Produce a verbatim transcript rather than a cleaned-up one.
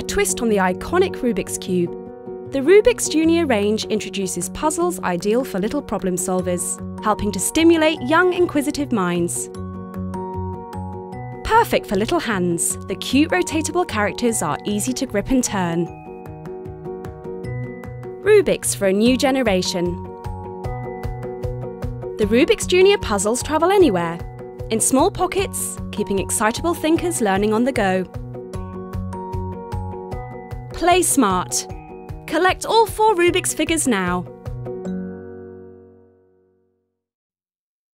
twist on the iconic Rubik's Cube, the Rubik's Junior range introduces puzzles ideal for little problem solvers, helping to stimulate young, inquisitive minds. Perfect for little hands, the cute rotatable characters are easy to grip and turn. Rubik's for a new generation. The Rubik's Junior puzzles travel anywhere, in small pockets, keeping excitable thinkers learning on the go. Play smart. Collect all four Rubik's figures now.